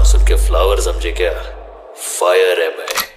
नाम सुन के फ्लावर समझे क्या? फायर है मैं।